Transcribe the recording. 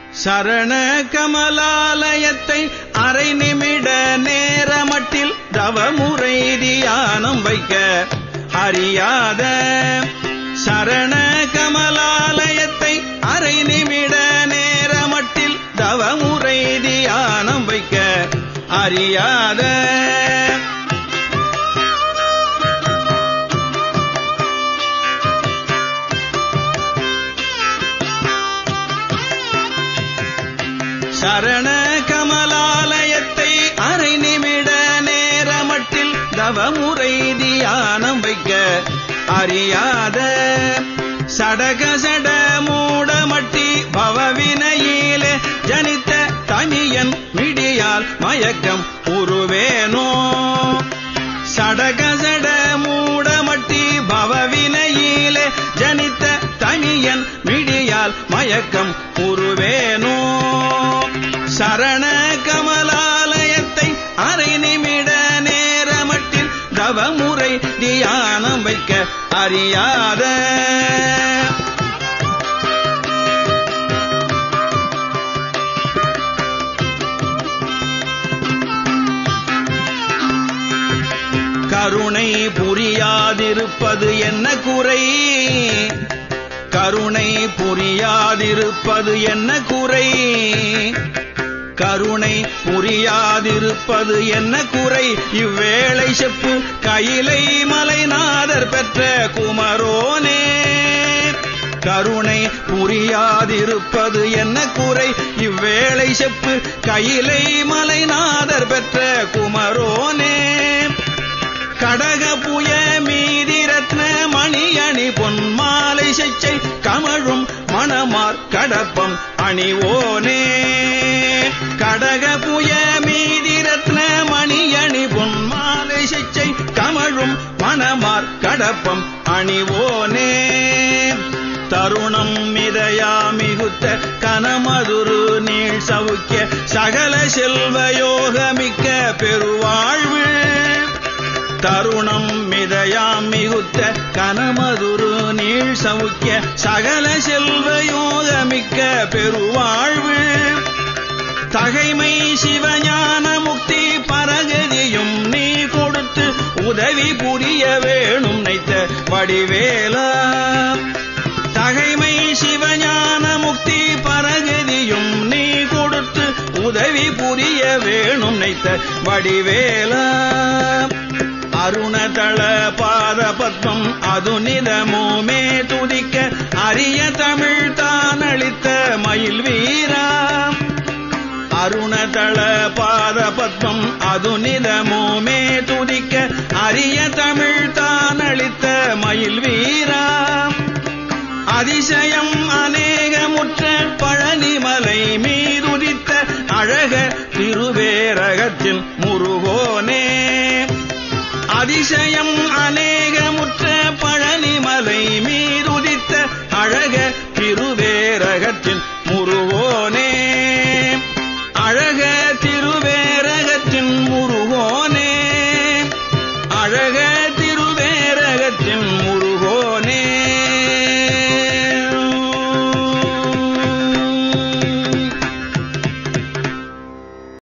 சரண கமலாலயத்தை அரை நிமிட நேரமட்டில் தவமுறை தியானம் வைக்க அறியாத சரண கமலாலயத்தை அரை நிமிட நேரமட்டில் தவமுறை தியானம் வைக்க அறியாத சரண கமலாலயத்தை அரை நிமிட நேரமட்டில் தவமுறை தியானம் வைக்க அறியாத சடக சட மூடமட்டி பவவினையிலே ஜனித்த தனியன் மிடியால் மயக்கம் உருவேனோ சடக சட மூடமட்டி பவவினையிலே ஜனித்த தனியன் மிடியால் மயக்கம் உருவேனோ சரண கமலாலயத்தை அரை நிமிட நேரமட்டில் தவமுறை தியானம் வைக்க அறியாத கருணை புரியாதிருப்பது என்ன குறை கருணை புரியாதிருப்பது என்ன குறை கருணை புரியாதிருப்பது என்ன குறை இவ்வேளை செப்பு கையிலை மலைநாதர் பெற்ற குமரோனே கருணை புரியாதிருப்பது என்ன குறை இவ்வேளை செப்பு கையிலை மலைநாதர் பெற்ற குமரோனே கடக புய மீதி ரத்ன மணியணி பொன்மாலை செச்சை கமழும் மணமார் கடப்பம் அணிவோனே கடக புய மீதி ரத்ன மணியணி பொன்மாலை செச்சை கமழும் மணமார் கடப்பம் அணிவோனே தருணம் மிதயா மிகுத்த கனமதுரு நீள் சவுக்கிய சகல செல்வயோகமிக்க பெருவாழ்வு தருணம் மிதயாம் மிகுத்த கனமதுரு நீள் சவுக்கிய சகல செல்வயோகமிக்க பெருவாழ்வு தகைமை சிவஞான முக்தி பரகதியும் நீ கொடுத்து உதவி புரிய வேணும் நைத்த வடிவேலா தகைமை சிவஞான முக்தி பரகதியும் நீ கொடுத்து உதவி புரிய வேணும் நைத்த வடிவேலா அருணதள பாத பத்மம் அதுநிதமுமே துதிக்க அரிய தமிழ் தான் அளித்த மயில் வீரா அருணதள பாத பத்மம் அதுநிதமுமே துதிக்க அரிய தமிழ் தான் அளித்த மயில் வீரா அதிசயம் அநேகமுற்ற பழனிமலை மீதுதித்த அழக திருவேரகத்தின் முருகோனே அதிசயம் அநேக